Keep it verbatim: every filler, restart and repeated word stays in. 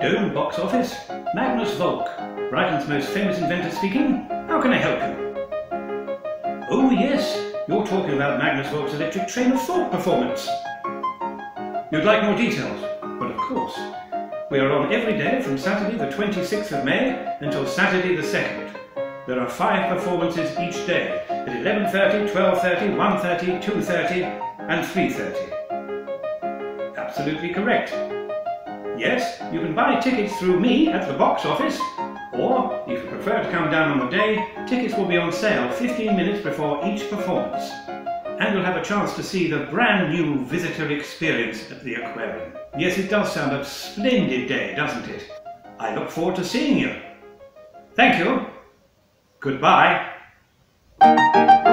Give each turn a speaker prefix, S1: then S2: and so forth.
S1: Dome box office. Magnus Volk, Brighton's most famous inventor speaking. How can I help you? Oh yes, you're talking about Magnus Volk's electric train of thought performance. You'd like more details? Well, of course. We are on every day from Saturday the twenty-sixth of May until Saturday the second. There are five performances each day at eleven thirty, twelve thirty, one thirty, two thirty and three thirty. Absolutely correct. Yes, you can buy tickets through me at the box office, or if you prefer to come down on the day, tickets will be on sale fifteen minutes before each performance. And you'll have a chance to see the brand new visitor experience at the aquarium. Yes, it does sound a splendid day, doesn't it? I look forward to seeing you. Thank you. Goodbye.